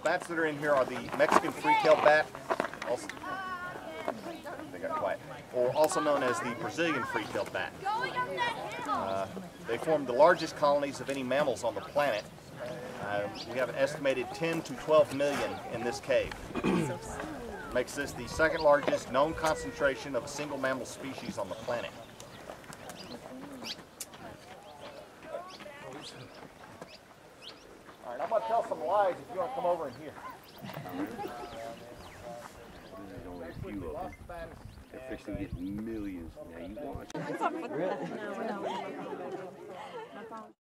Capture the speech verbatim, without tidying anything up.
bats that are in here are the Mexican free-tailed bat, also, they got quiet, or also known as the Brazilian free-tailed bat. Uh, they form the largest colonies of any mammals on the planet. Uh, we have an estimated ten to twelve million in this cave. Makes this the second largest known concentration of a single mammal species on the planet. All right, I'm going to tell some lies if you want to come over and hear. There's only a few of them. They're fixing to get millions. Now you watch.